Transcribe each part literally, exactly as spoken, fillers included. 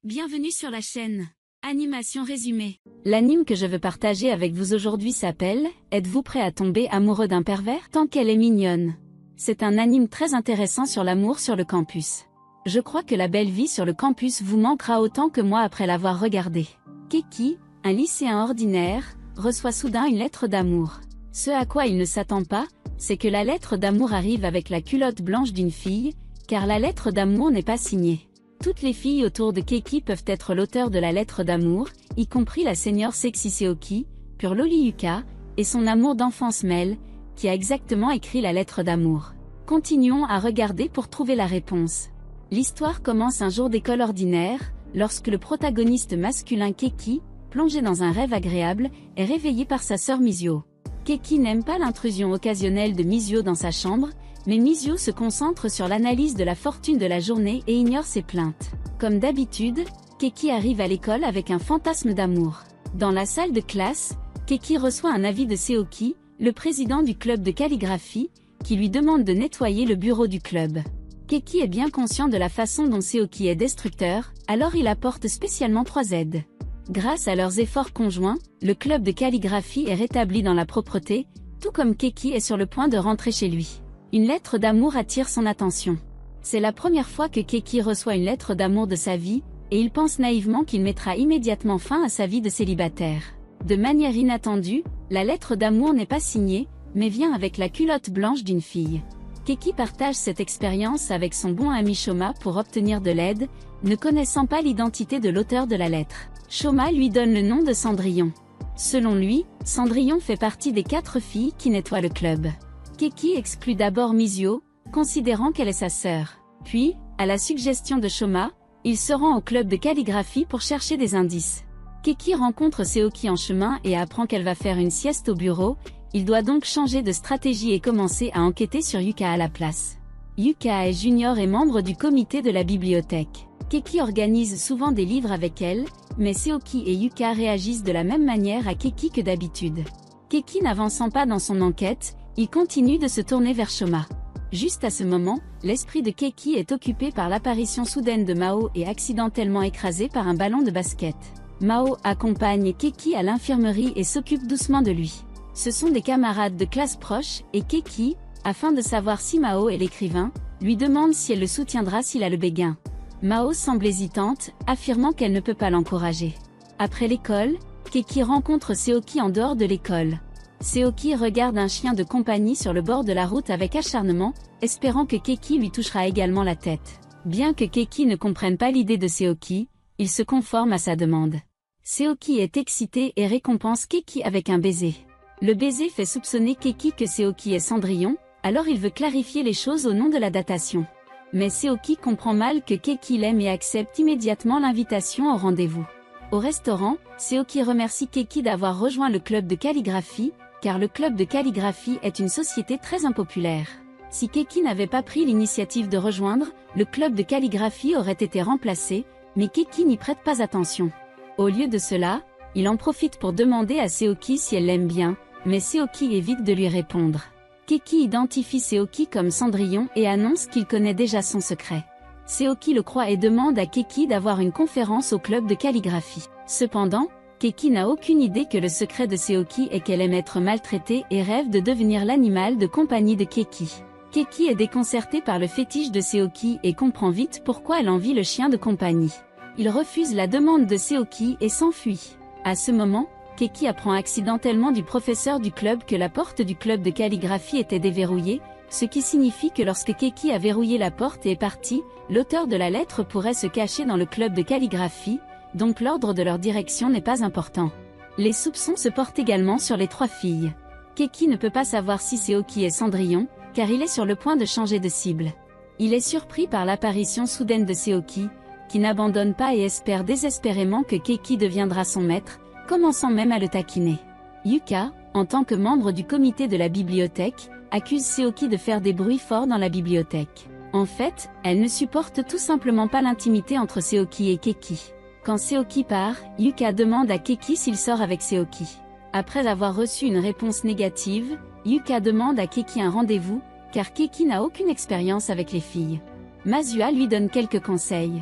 Bienvenue sur la chaîne Animation résumée. L'anime que je veux partager avec vous aujourd'hui s'appelle « Êtes-vous prêt à tomber amoureux d'un pervers tant qu'elle est mignonne ?» C'est un anime très intéressant sur l'amour sur le campus. Je crois que la belle vie sur le campus vous manquera autant que moi après l'avoir regardé. Keki, un lycéen ordinaire, reçoit soudain une lettre d'amour. Ce à quoi il ne s'attend pas, c'est que la lettre d'amour arrive avec la culotte blanche d'une fille, car la lettre d'amour n'est pas signée. Toutes les filles autour de Keki peuvent être l'auteur de la lettre d'amour, y compris la senior sexy Seoki, pure loli Yuka, et son amour d'enfance Mel, qui a exactement écrit la lettre d'amour. Continuons à regarder pour trouver la réponse. L'histoire commence un jour d'école ordinaire, lorsque le protagoniste masculin Keki, plongé dans un rêve agréable, est réveillé par sa sœur Mizuo. Keki n'aime pas l'intrusion occasionnelle de Mizuo dans sa chambre, mais Mizuo se concentre sur l'analyse de la fortune de la journée et ignore ses plaintes. Comme d'habitude, Keki arrive à l'école avec un fantasme d'amour. Dans la salle de classe, Keki reçoit un avis de Seoki, le président du club de calligraphie, qui lui demande de nettoyer le bureau du club. Keki est bien conscient de la façon dont Seoki est destructeur, alors il apporte spécialement trois aides. Grâce à leurs efforts conjoints, le club de calligraphie est rétabli dans la propreté, tout comme Keki est sur le point de rentrer chez lui. Une lettre d'amour attire son attention. C'est la première fois que Keki reçoit une lettre d'amour de sa vie, et il pense naïvement qu'il mettra immédiatement fin à sa vie de célibataire. De manière inattendue, la lettre d'amour n'est pas signée, mais vient avec la culotte blanche d'une fille. Keki partage cette expérience avec son bon ami Shoma pour obtenir de l'aide, ne connaissant pas l'identité de l'auteur de la lettre. Shoma lui donne le nom de Cendrillon. Selon lui, Cendrillon fait partie des quatre filles qui nettoient le club. Keki exclut d'abord Mizuo, considérant qu'elle est sa sœur. Puis, à la suggestion de Shoma, il se rend au club de calligraphie pour chercher des indices. Keki rencontre Seoki en chemin et apprend qu'elle va faire une sieste au bureau, il doit donc changer de stratégie et commencer à enquêter sur Yuka à la place. Yuka est junior et membre du comité de la bibliothèque. Keki organise souvent des livres avec elle, mais Seoki et Yuka réagissent de la même manière à Keki que d'habitude. Keki n'avançant pas dans son enquête, il continue de se tourner vers Shoma. Juste à ce moment, l'esprit de Keki est occupé par l'apparition soudaine de Mao et accidentellement écrasé par un ballon de basket. Mao accompagne Keki à l'infirmerie et s'occupe doucement de lui. Ce sont des camarades de classe proches, et Keki, afin de savoir si Mao est l'écrivain, lui demande si elle le soutiendra s'il a le béguin. Mao semble hésitante, affirmant qu'elle ne peut pas l'encourager. Après l'école, Keki rencontre Seoki en dehors de l'école. Seoki regarde un chien de compagnie sur le bord de la route avec acharnement, espérant que Keki lui touchera également la tête. Bien que Keki ne comprenne pas l'idée de Seoki, il se conforme à sa demande. Seoki est excité et récompense Keki avec un baiser. Le baiser fait soupçonner Keki que Seoki est Cendrillon, alors il veut clarifier les choses au nom de la datation. Mais Seoki comprend mal que Keki l'aime et accepte immédiatement l'invitation au rendez-vous. Au restaurant, Seoki remercie Keki d'avoir rejoint le club de calligraphie, car le club de calligraphie est une société très impopulaire. Si Keki n'avait pas pris l'initiative de rejoindre, le club de calligraphie aurait été remplacé, mais Keki n'y prête pas attention. Au lieu de cela, il en profite pour demander à Seoki si elle l'aime bien, mais Seoki évite de lui répondre. Keki identifie Seoki comme Cendrillon et annonce qu'il connaît déjà son secret. Seoki le croit et demande à Keki d'avoir une conférence au club de calligraphie. Cependant, Keki n'a aucune idée que le secret de Seoki est qu'elle aime être maltraitée et rêve de devenir l'animal de compagnie de Keki. Keki est déconcerté par le fétiche de Seoki et comprend vite pourquoi elle envie le chien de compagnie. Il refuse la demande de Seoki et s'enfuit. À ce moment, Keki apprend accidentellement du professeur du club que la porte du club de calligraphie était déverrouillée, ce qui signifie que lorsque Keki a verrouillé la porte et est parti, l'auteur de la lettre pourrait se cacher dans le club de calligraphie, donc l'ordre de leur direction n'est pas important. Les soupçons se portent également sur les trois filles. Keki ne peut pas savoir si Seoki est Cendrillon, car il est sur le point de changer de cible. Il est surpris par l'apparition soudaine de Seoki, qui n'abandonne pas et espère désespérément que Keki deviendra son maître, commençant même à le taquiner. Yuka, en tant que membre du comité de la bibliothèque, accuse Seoki de faire des bruits forts dans la bibliothèque. En fait, elle ne supporte tout simplement pas l'intimité entre Seoki et Keki. Quand Seoki part, Yuka demande à Keki s'il sort avec Seoki. Après avoir reçu une réponse négative, Yuka demande à Keki un rendez-vous, car Keki n'a aucune expérience avec les filles. Masua lui donne quelques conseils.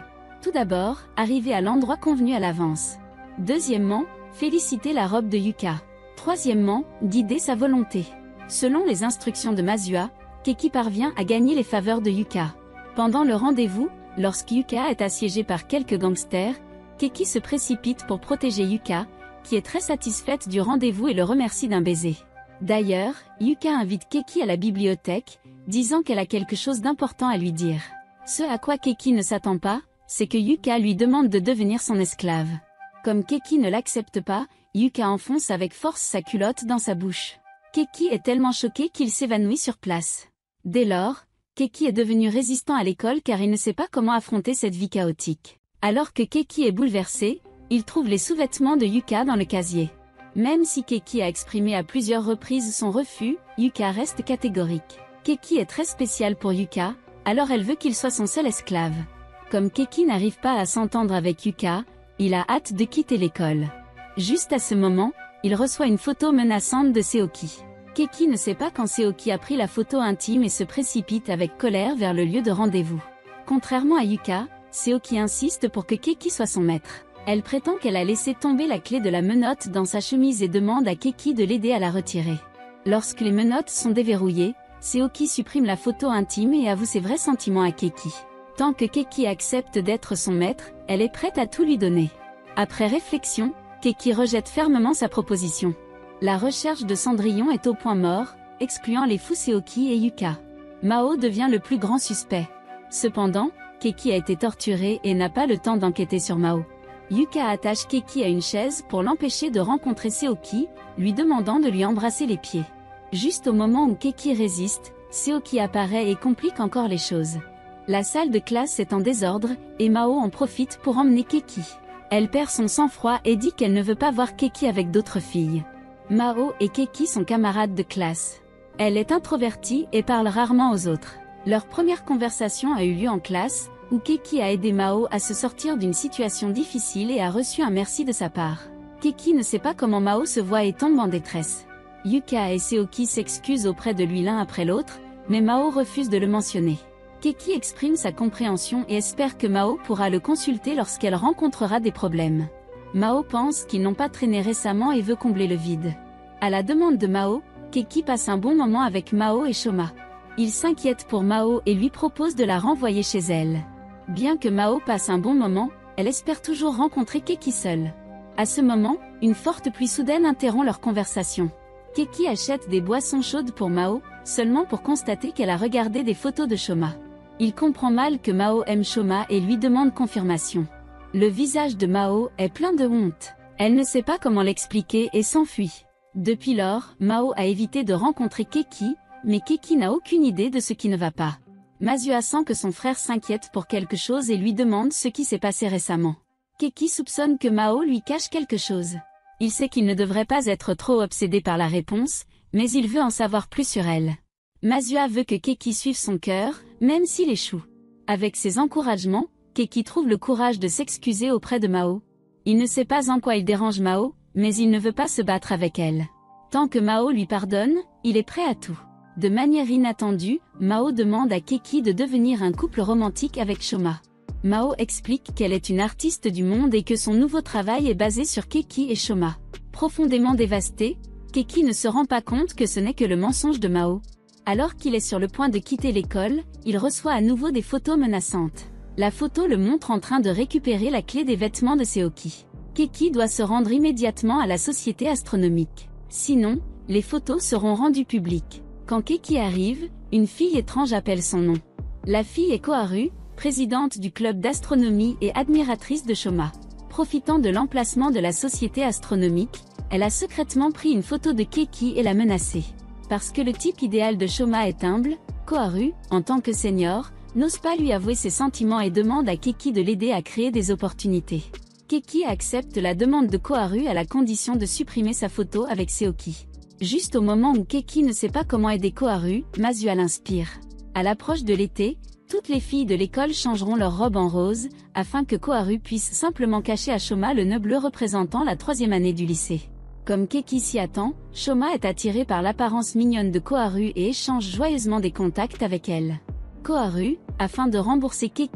Tout d'abord, arriver à l'endroit convenu à l'avance. Deuxièmement, féliciter la robe de Yuka. Troisièmement, guider sa volonté. Selon les instructions de Masua, Keki parvient à gagner les faveurs de Yuka. Pendant le rendez-vous, lorsque Yuka est assiégée par quelques gangsters, Keki se précipite pour protéger Yuka, qui est très satisfaite du rendez-vous et le remercie d'un baiser. D'ailleurs, Yuka invite Keki à la bibliothèque, disant qu'elle a quelque chose d'important à lui dire. Ce à quoi Keki ne s'attend pas, c'est que Yuka lui demande de devenir son esclave. Comme Keki ne l'accepte pas, Yuka enfonce avec force sa culotte dans sa bouche. Keki est tellement choqué qu'il s'évanouit sur place. Dès lors, Keki est devenu résistant à l'école car il ne sait pas comment affronter cette vie chaotique. Alors que Keki est bouleversé, il trouve les sous-vêtements de Yuka dans le casier. Même si Keki a exprimé à plusieurs reprises son refus, Yuka reste catégorique. Keki est très spécial pour Yuka, alors elle veut qu'il soit son seul esclave. Comme Keki n'arrive pas à s'entendre avec Yuka, il a hâte de quitter l'école. Juste à ce moment, il reçoit une photo menaçante de Seoki. Keki ne sait pas quand Seoki a pris la photo intime et se précipite avec colère vers le lieu de rendez-vous. Contrairement à Yuka, Seoki insiste pour que Keki soit son maître. Elle prétend qu'elle a laissé tomber la clé de la menotte dans sa chemise et demande à Keki de l'aider à la retirer. Lorsque les menottes sont déverrouillées, Seoki supprime la photo intime et avoue ses vrais sentiments à Keki. Tant que Keki accepte d'être son maître, elle est prête à tout lui donner. Après réflexion, Keki rejette fermement sa proposition. La recherche de Cendrillon est au point mort, excluant les fous Seoki et Yuka. Mao devient le plus grand suspect. Cependant, Keki a été torturée et n'a pas le temps d'enquêter sur Mao. Yuka attache Keki à une chaise pour l'empêcher de rencontrer Seoki, lui demandant de lui embrasser les pieds. Juste au moment où Keki résiste, Seoki apparaît et complique encore les choses. La salle de classe est en désordre, et Mao en profite pour emmener Keki. Elle perd son sang-froid et dit qu'elle ne veut pas voir Keki avec d'autres filles. Mao et Keki sont camarades de classe. Elle est introvertie et parle rarement aux autres. Leur première conversation a eu lieu en classe, où Keki a aidé Mao à se sortir d'une situation difficile et a reçu un merci de sa part. Keki ne sait pas comment Mao se voit et tombe en détresse. Yuka et Seoki s'excusent auprès de lui l'un après l'autre, mais Mao refuse de le mentionner. Keki exprime sa compréhension et espère que Mao pourra le consulter lorsqu'elle rencontrera des problèmes. Mao pense qu'ils n'ont pas traîné récemment et veut combler le vide. À la demande de Mao, Keki passe un bon moment avec Mao et Shoma. Il s'inquiète pour Mao et lui propose de la renvoyer chez elle. Bien que Mao passe un bon moment, elle espère toujours rencontrer Keki seule. À ce moment, une forte pluie soudaine interrompt leur conversation. Keki achète des boissons chaudes pour Mao, seulement pour constater qu'elle a regardé des photos de Shoma. Il comprend mal que Mao aime Shoma et lui demande confirmation. Le visage de Mao est plein de honte. Elle ne sait pas comment l'expliquer et s'enfuit. Depuis lors, Mao a évité de rencontrer Keki, mais Keki n'a aucune idée de ce qui ne va pas. Masua sent que son frère s'inquiète pour quelque chose et lui demande ce qui s'est passé récemment. Keki soupçonne que Mao lui cache quelque chose. Il sait qu'il ne devrait pas être trop obsédé par la réponse, mais il veut en savoir plus sur elle. Masua veut que Keki suive son cœur, même s'il échoue. Avec ses encouragements, Keki trouve le courage de s'excuser auprès de Mao. Il ne sait pas en quoi il dérange Mao, mais il ne veut pas se battre avec elle. Tant que Mao lui pardonne, il est prêt à tout. De manière inattendue, Mao demande à Keki de devenir un couple romantique avec Shoma. Mao explique qu'elle est une artiste du monde et que son nouveau travail est basé sur Keki et Shoma. Profondément dévasté, Keki ne se rend pas compte que ce n'est que le mensonge de Mao. Alors qu'il est sur le point de quitter l'école, il reçoit à nouveau des photos menaçantes. La photo le montre en train de récupérer la clé des vêtements de Seoki. Keki doit se rendre immédiatement à la société astronomique. Sinon, les photos seront rendues publiques. Quand Keki arrive, une fille étrange appelle son nom. La fille est Koharu, présidente du club d'astronomie et admiratrice de Shoma. Profitant de l'emplacement de la société astronomique, elle a secrètement pris une photo de Keki et l'a menacée. Parce que le type idéal de Shoma est humble, Koharu, en tant que senior, n'ose pas lui avouer ses sentiments et demande à Keki de l'aider à créer des opportunités. Keki accepte la demande de Koharu à la condition de supprimer sa photo avec Seoki. Juste au moment où Keki ne sait pas comment aider Koharu, Masua l'inspire. À l'approche de l'été, toutes les filles de l'école changeront leur robe en rose, afin que Koharu puisse simplement cacher à Shoma le nœud bleu représentant la troisième année du lycée. Comme Keki s'y attend, Shoma est attirée par l'apparence mignonne de Koharu et échange joyeusement des contacts avec elle. Koharu, afin de rembourser Keki,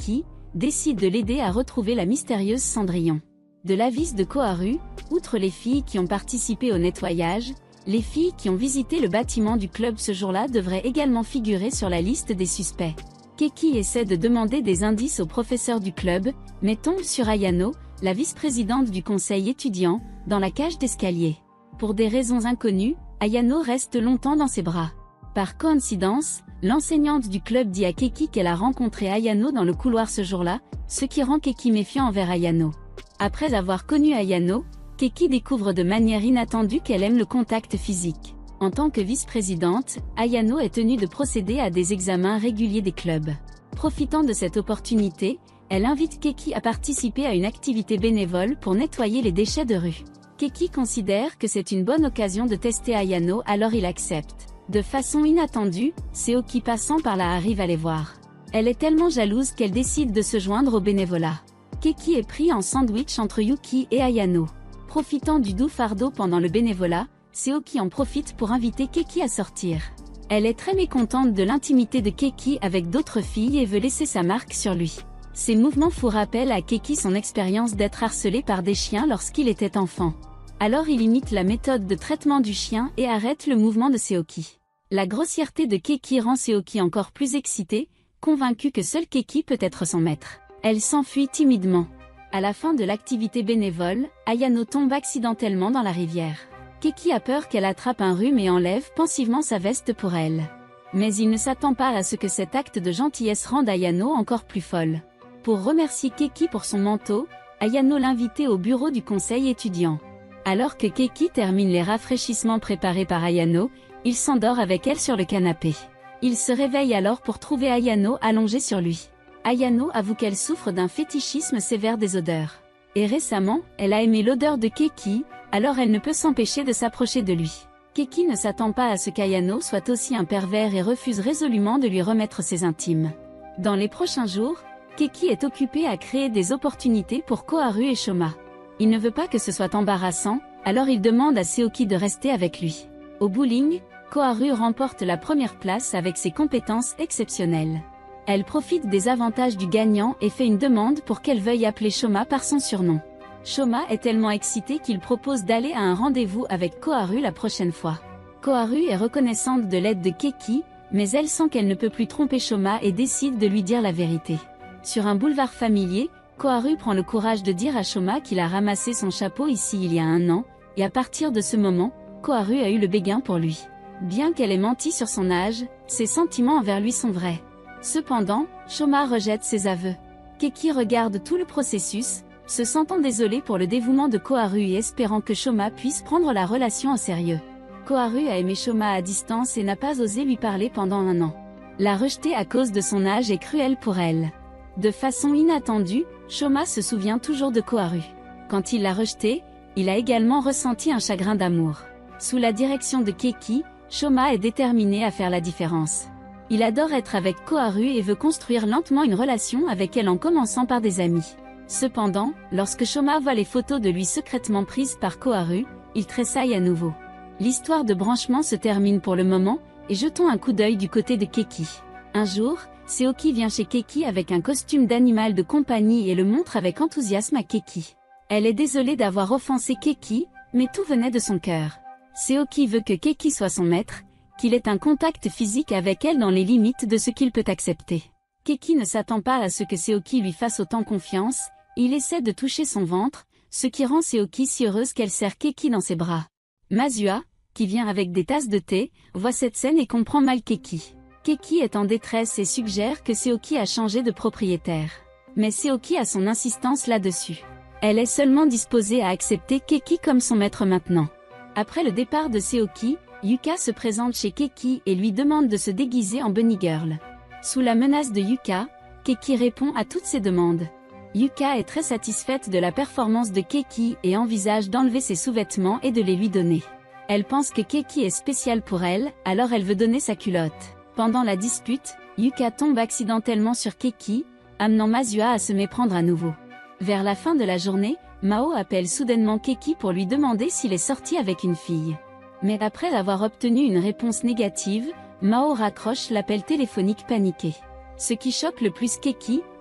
décide de l'aider à retrouver la mystérieuse Cendrillon. De l'avis de Koharu, outre les filles qui ont participé au nettoyage, les filles qui ont visité le bâtiment du club ce jour-là devraient également figurer sur la liste des suspects. Keki essaie de demander des indices au professeur du club, mais tombe sur Ayano, la vice-présidente du conseil étudiant, dans la cage d'escalier. Pour des raisons inconnues, Ayano reste longtemps dans ses bras. Par coïncidence, l'enseignante du club dit à Keki qu'elle a rencontré Ayano dans le couloir ce jour-là, ce qui rend Keki méfiant envers Ayano. Après avoir connu Ayano, Keki découvre de manière inattendue qu'elle aime le contact physique. En tant que vice-présidente, Ayano est tenue de procéder à des examens réguliers des clubs. Profitant de cette opportunité, elle invite Keki à participer à une activité bénévole pour nettoyer les déchets de rue. Keki considère que c'est une bonne occasion de tester Ayano, alors il accepte. De façon inattendue, Seoki passant par là arrive à les voir. Elle est tellement jalouse qu'elle décide de se joindre au bénévolat. Keki est pris en sandwich entre Yuki et Ayano. Profitant du doux fardeau pendant le bénévolat, Seoki en profite pour inviter Keki à sortir. Elle est très mécontente de l'intimité de Keki avec d'autres filles et veut laisser sa marque sur lui. Ses mouvements font rappel à Keki son expérience d'être harcelé par des chiens lorsqu'il était enfant. Alors il imite la méthode de traitement du chien et arrête le mouvement de Seoki. La grossièreté de Keki rend Seoki encore plus excitée, convaincue que seul Keki peut être son maître. Elle s'enfuit timidement. À la fin de l'activité bénévole, Ayano tombe accidentellement dans la rivière. Keki a peur qu'elle attrape un rhume et enlève pensivement sa veste pour elle. Mais il ne s'attend pas à ce que cet acte de gentillesse rende Ayano encore plus folle. Pour remercier Keki pour son manteau, Ayano l'invitait au bureau du conseil étudiant. Alors que Keki termine les rafraîchissements préparés par Ayano, il s'endort avec elle sur le canapé. Il se réveille alors pour trouver Ayano allongée sur lui. Ayano avoue qu'elle souffre d'un fétichisme sévère des odeurs. Et récemment, elle a aimé l'odeur de Keki, alors elle ne peut s'empêcher de s'approcher de lui. Keki ne s'attend pas à ce qu'Ayano soit aussi un pervers et refuse résolument de lui remettre ses intimes. Dans les prochains jours, Keki est occupée à créer des opportunités pour Koharu et Shoma. Il ne veut pas que ce soit embarrassant, alors il demande à Seoki de rester avec lui. Au bowling, Koharu remporte la première place avec ses compétences exceptionnelles. Elle profite des avantages du gagnant et fait une demande pour qu'elle veuille appeler Shoma par son surnom. Shoma est tellement excitée qu'il propose d'aller à un rendez-vous avec Koharu la prochaine fois. Koharu est reconnaissante de l'aide de Keki, mais elle sent qu'elle ne peut plus tromper Shoma et décide de lui dire la vérité. Sur un boulevard familier, Koharu prend le courage de dire à Shoma qu'il a ramassé son chapeau ici il y a un an, et à partir de ce moment, Koharu a eu le béguin pour lui. Bien qu'elle ait menti sur son âge, ses sentiments envers lui sont vrais. Cependant, Shoma rejette ses aveux. Keki regarde tout le processus, se sentant désolée pour le dévouement de Koharu et espérant que Shoma puisse prendre la relation au sérieux. Koharu a aimé Shoma à distance et n'a pas osé lui parler pendant un an. La rejeter à cause de son âge est cruel pour elle. De façon inattendue, Shoma se souvient toujours de Koharu. Quand il l'a rejetée, il a également ressenti un chagrin d'amour. Sous la direction de Keki, Shoma est déterminé à faire la différence. Il adore être avec Koharu et veut construire lentement une relation avec elle en commençant par des amis. Cependant, lorsque Shoma voit les photos de lui secrètement prises par Koharu, il tressaille à nouveau. L'histoire de branchement se termine pour le moment, et jetons un coup d'œil du côté de Keki. Un jour, Seoki vient chez Keki avec un costume d'animal de compagnie et le montre avec enthousiasme à Keki. Elle est désolée d'avoir offensé Keki, mais tout venait de son cœur. Seoki veut que Keki soit son maître, qu'il ait un contact physique avec elle dans les limites de ce qu'il peut accepter. Keki ne s'attend pas à ce que Seoki lui fasse autant confiance, et il essaie de toucher son ventre, ce qui rend Seoki si heureuse qu'elle serre Keki dans ses bras. Masua, qui vient avec des tasses de thé, voit cette scène et comprend mal Keki. Keki est en détresse et suggère que Seoki a changé de propriétaire. Mais Seoki a son insistance là-dessus. Elle est seulement disposée à accepter Keki comme son maître maintenant. Après le départ de Seoki, Yuka se présente chez Keki et lui demande de se déguiser en bunny girl. Sous la menace de Yuka, Keki répond à toutes ses demandes. Yuka est très satisfaite de la performance de Keki et envisage d'enlever ses sous-vêtements et de les lui donner. Elle pense que Keki est spécial pour elle, alors elle veut donner sa culotte. Pendant la dispute, Yuka tombe accidentellement sur Keki, amenant Masua à se méprendre à nouveau. Vers la fin de la journée, Mao appelle soudainement Keki pour lui demander s'il est sorti avec une fille. Mais après avoir obtenu une réponse négative, Mao raccroche l'appel téléphonique paniqué. Ce qui choque le plus Keki,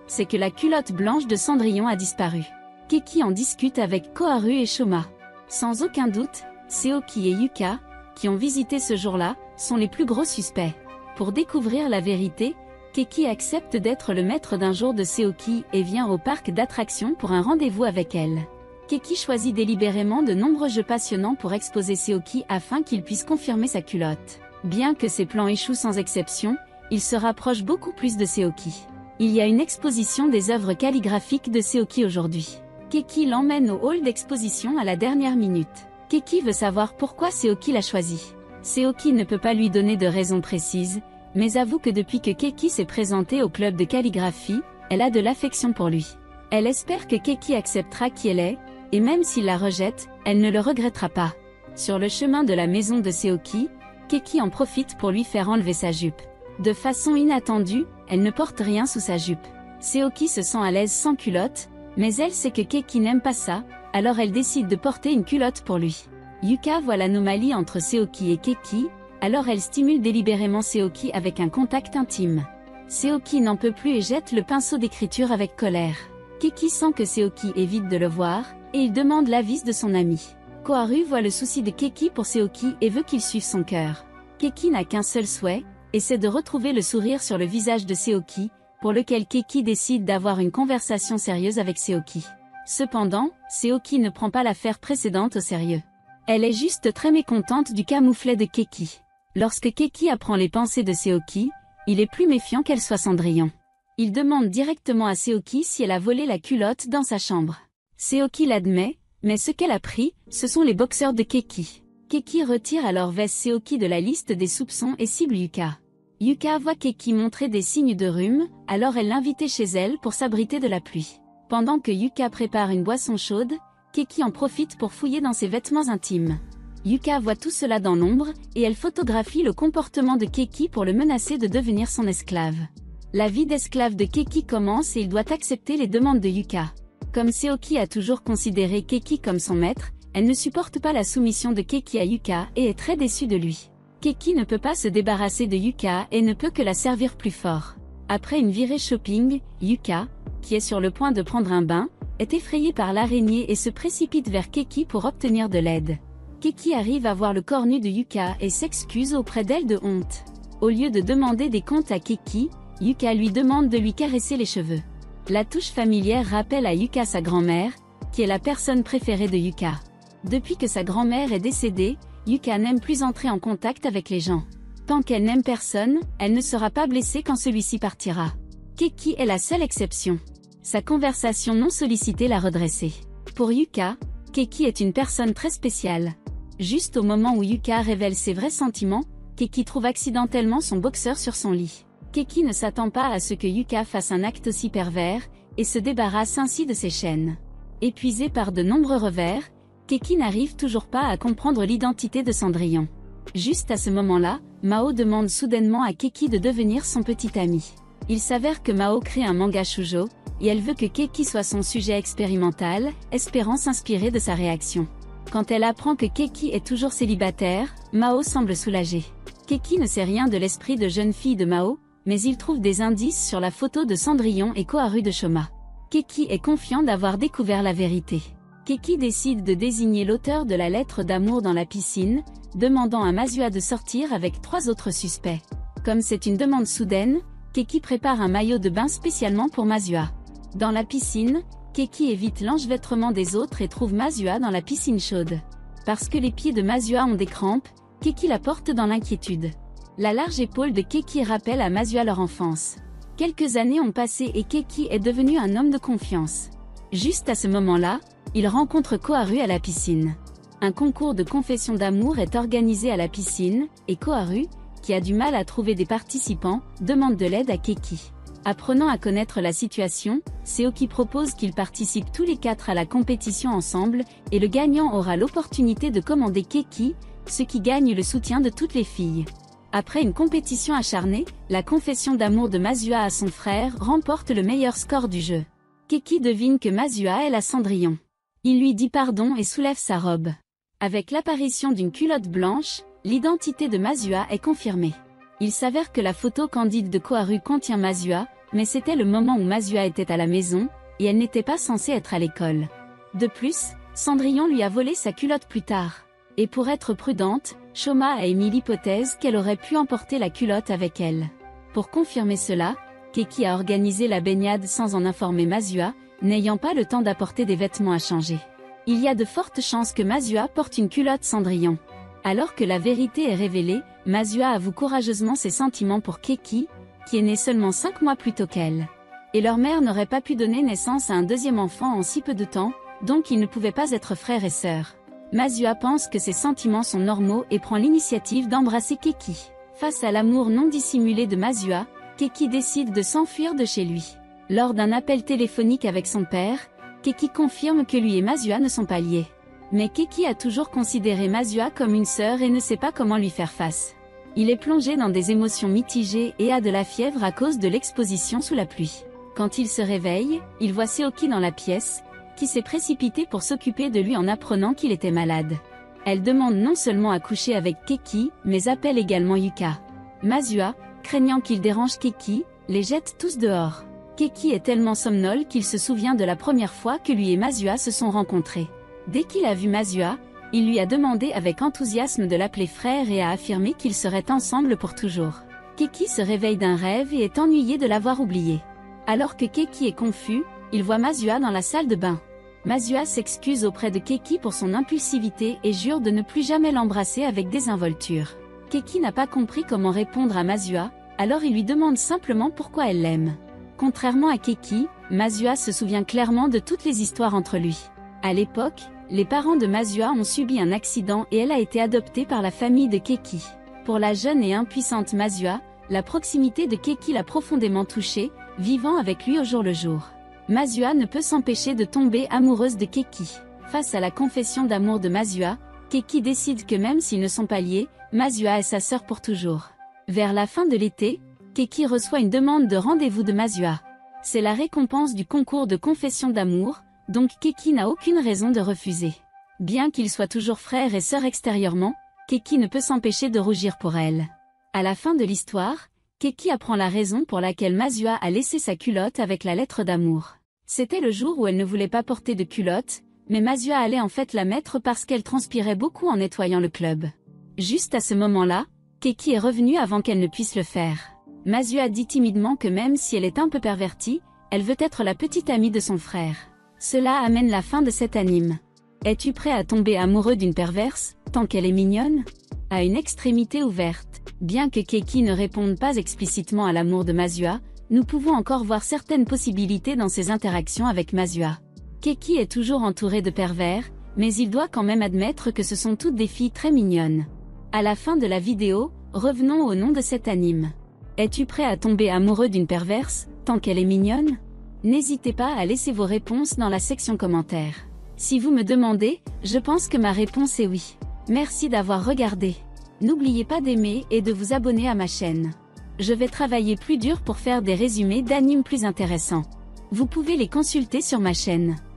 c'est que la culotte blanche de Cendrillon a disparu. Keki en discute avec Koharu et Shoma. Sans aucun doute, Seoki et Yuka, qui ont visité ce jour-là, sont les plus gros suspects. Pour découvrir la vérité, Keki accepte d'être le maître d'un jour de Seoki et vient au parc d'attractions pour un rendez-vous avec elle. Keki choisit délibérément de nombreux jeux passionnants pour exposer Seoki afin qu'il puisse confirmer sa culotte. Bien que ses plans échouent sans exception, il se rapproche beaucoup plus de Seoki. Il y a une exposition des œuvres calligraphiques de Seoki aujourd'hui. Keki l'emmène au hall d'exposition à la dernière minute. Keki veut savoir pourquoi Seoki l'a choisi. Seoki ne peut pas lui donner de raison précise, mais avoue que depuis que Keki s'est présentée au club de calligraphie, elle a de l'affection pour lui. Elle espère que Keki acceptera qui elle est, et même s'il la rejette, elle ne le regrettera pas. Sur le chemin de la maison de Seoki, Keki en profite pour lui faire enlever sa jupe. De façon inattendue, elle ne porte rien sous sa jupe. Seoki se sent à l'aise sans culotte, mais elle sait que Keki n'aime pas ça, alors elle décide de porter une culotte pour lui. Yuka voit l'anomalie entre Seoki et Keki, alors elle stimule délibérément Seoki avec un contact intime. Seoki n'en peut plus et jette le pinceau d'écriture avec colère. Keki sent que Seoki évite de le voir, et il demande l'avis de son ami. Koharu voit le souci de Keki pour Seoki et veut qu'il suive son cœur. Keki n'a qu'un seul souhait, et c'est de retrouver le sourire sur le visage de Seoki, pour lequel Keki décide d'avoir une conversation sérieuse avec Seoki. Cependant, Seoki ne prend pas l'affaire précédente au sérieux. Elle est juste très mécontente du camouflet de Keki. Lorsque Keki apprend les pensées de Seoki, il est plus méfiant qu'elle soit Cendrillon. Il demande directement à Seoki si elle a volé la culotte dans sa chambre. Seoki l'admet, mais ce qu'elle a pris, ce sont les boxeurs de Keki. Keki retire alors veste Seoki de la liste des soupçons et cible Yuka. Yuka voit Keki montrer des signes de rhume, alors elle l'invite chez elle pour s'abriter de la pluie. Pendant que Yuka prépare une boisson chaude, Keki en profite pour fouiller dans ses vêtements intimes. Yuka voit tout cela dans l'ombre, et elle photographie le comportement de Keki pour le menacer de devenir son esclave. La vie d'esclave de Keki commence et il doit accepter les demandes de Yuka. Comme Seoki a toujours considéré Keki comme son maître, elle ne supporte pas la soumission de Keki à Yuka et est très déçue de lui. Keki ne peut pas se débarrasser de Yuka et ne peut que la servir plus fort. Après une virée shopping, Yuka, qui est sur le point de prendre un bain, est effrayée par l'araignée et se précipite vers Keki pour obtenir de l'aide. Keki arrive à voir le corps nu de Yuka et s'excuse auprès d'elle de honte. Au lieu de demander des comptes à Keki, Yuka lui demande de lui caresser les cheveux. La touche familière rappelle à Yuka sa grand-mère, qui est la personne préférée de Yuka. Depuis que sa grand-mère est décédée, Yuka n'aime plus entrer en contact avec les gens. Tant qu'elle n'aime personne, elle ne sera pas blessée quand celui-ci partira. Keki est la seule exception. Sa conversation non sollicitée l'a redressée. Pour Yuka, Keki est une personne très spéciale. Juste au moment où Yuka révèle ses vrais sentiments, Keki trouve accidentellement son boxeur sur son lit. Keki ne s'attend pas à ce que Yuka fasse un acte aussi pervers, et se débarrasse ainsi de ses chaînes. Épuisée par de nombreux revers, Keki n'arrive toujours pas à comprendre l'identité de Cendrillon. Juste à ce moment-là, Mao demande soudainement à Keki de devenir son petit ami. Il s'avère que Mao crée un manga shoujo, et elle veut que Keki soit son sujet expérimental, espérant s'inspirer de sa réaction. Quand elle apprend que Keki est toujours célibataire, Mao semble soulagée. Keki ne sait rien de l'esprit de jeune fille de Mao, mais il trouve des indices sur la photo de Cendrillon et Koharu de Shoma. Keki est confiant d'avoir découvert la vérité. Keki décide de désigner l'auteur de la lettre d'amour dans la piscine, demandant à Masua de sortir avec trois autres suspects. Comme c'est une demande soudaine, Keki prépare un maillot de bain spécialement pour Masua. Dans la piscine, Keki évite l'enchevêtrement des autres et trouve Masua dans la piscine chaude. Parce que les pieds de Masua ont des crampes, Keki la porte dans l'inquiétude. La large épaule de Keki rappelle à Masua leur enfance. Quelques années ont passé et Keki est devenu un homme de confiance. Juste à ce moment-là, il rencontre Koharu à la piscine. Un concours de confession d'amour est organisé à la piscine, et Koharu, qui a du mal à trouver des participants, demande de l'aide à Keki. Apprenant à connaître la situation, Seoki propose qu'ils participent tous les quatre à la compétition ensemble, et le gagnant aura l'opportunité de commander Keki, ce qui gagne le soutien de toutes les filles. Après une compétition acharnée, la confession d'amour de Masua à son frère remporte le meilleur score du jeu. Keki devine que Masua est la Cendrillon. Il lui dit pardon et soulève sa robe. Avec l'apparition d'une culotte blanche, l'identité de Masua est confirmée. Il s'avère que la photo candide de Koharu contient Masua, Mais c'était le moment où Masua était à la maison, et elle n'était pas censée être à l'école. De plus, Cendrillon lui a volé sa culotte plus tard. Et pour être prudente, Shoma a émis l'hypothèse qu'elle aurait pu emporter la culotte avec elle. Pour confirmer cela, Keki a organisé la baignade sans en informer Masua, n'ayant pas le temps d'apporter des vêtements à changer. Il y a de fortes chances que Masua porte une culotte Cendrillon. Alors que la vérité est révélée, Masua avoue courageusement ses sentiments pour Keki, qui est née seulement cinq mois plus tôt qu'elle. Et leur mère n'aurait pas pu donner naissance à un deuxième enfant en si peu de temps, donc ils ne pouvaient pas être frères et sœurs. Masua pense que ses sentiments sont normaux et prend l'initiative d'embrasser Keki. Face à l'amour non dissimulé de Masua, Keki décide de s'enfuir de chez lui. Lors d'un appel téléphonique avec son père, Keki confirme que lui et Masua ne sont pas liés. Mais Keki a toujours considéré Masua comme une sœur et ne sait pas comment lui faire face. Il est plongé dans des émotions mitigées et a de la fièvre à cause de l'exposition sous la pluie. Quand il se réveille, il voit Seoki dans la pièce, qui s'est précipitée pour s'occuper de lui en apprenant qu'il était malade. Elle demande non seulement à coucher avec Keki, mais appelle également Yuka. Masua, craignant qu'il dérange Keki, les jette tous dehors. Keki est tellement somnole qu'il se souvient de la première fois que lui et Masua se sont rencontrés. Dès qu'il a vu Masua, il lui a demandé avec enthousiasme de l'appeler frère et a affirmé qu'ils seraient ensemble pour toujours. Keki se réveille d'un rêve et est ennuyé de l'avoir oublié. Alors que Keki est confus, il voit Masua dans la salle de bain. Masua s'excuse auprès de Keki pour son impulsivité et jure de ne plus jamais l'embrasser avec désinvolture. Keki n'a pas compris comment répondre à Masua, alors il lui demande simplement pourquoi elle l'aime. Contrairement à Keki, Masua se souvient clairement de toutes les histoires entre lui. À l'époque, les parents de Masua ont subi un accident et elle a été adoptée par la famille de Keki. Pour la jeune et impuissante Masua, la proximité de Keki l'a profondément touchée, vivant avec lui au jour le jour. Masua ne peut s'empêcher de tomber amoureuse de Keki. Face à la confession d'amour de Masua, Keki décide que même s'ils ne sont pas liés, Masua est sa sœur pour toujours. Vers la fin de l'été, Keki reçoit une demande de rendez-vous de Masua. C'est la récompense du concours de confession d'amour, donc Keki n'a aucune raison de refuser. Bien qu'ils soient toujours frères et sœurs extérieurement, Keki ne peut s'empêcher de rougir pour elle. À la fin de l'histoire, Keki apprend la raison pour laquelle Masua a laissé sa culotte avec la lettre d'amour. C'était le jour où elle ne voulait pas porter de culotte, mais Masua allait en fait la mettre parce qu'elle transpirait beaucoup en nettoyant le club. Juste à ce moment-là, Keki est revenue avant qu'elle ne puisse le faire. Masua dit timidement que même si elle est un peu pervertie, elle veut être la petite amie de son frère. Cela amène la fin de cet anime. Es-tu prêt à tomber amoureux d'une perverse, tant qu'elle est mignonne? À une extrémité ouverte, bien que Keki ne réponde pas explicitement à l'amour de Masua, nous pouvons encore voir certaines possibilités dans ses interactions avec Masua. Keki est toujours entouré de pervers, mais il doit quand même admettre que ce sont toutes des filles très mignonnes. À la fin de la vidéo, revenons au nom de cet anime. Es-tu prêt à tomber amoureux d'une perverse, tant qu'elle est mignonne? N'hésitez pas à laisser vos réponses dans la section commentaires. Si vous me demandez, je pense que ma réponse est oui. Merci d'avoir regardé. N'oubliez pas d'aimer et de vous abonner à ma chaîne. Je vais travailler plus dur pour faire des résumés d'animes plus intéressants. Vous pouvez les consulter sur ma chaîne.